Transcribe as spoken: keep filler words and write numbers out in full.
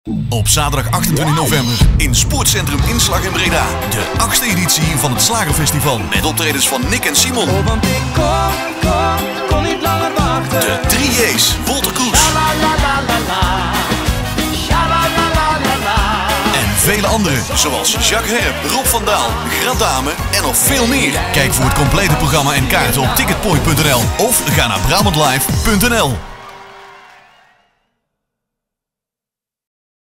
Op zaterdag achtentwintig november in Sportcentrum Inslag in Breda. De achtste editie van het Slagerfestival. Met optredens van Nick en Simon. Oh, want ik kon, kon, kon niet langer wachten. De drie J's, Wolter Kroes. En vele anderen, zoals Jacques Herp, Rob van Daal, Gradame en nog veel meer. Kijk voor het complete programma en kaarten op ticketpoint punt n l of ga naar brabantlive punt n l.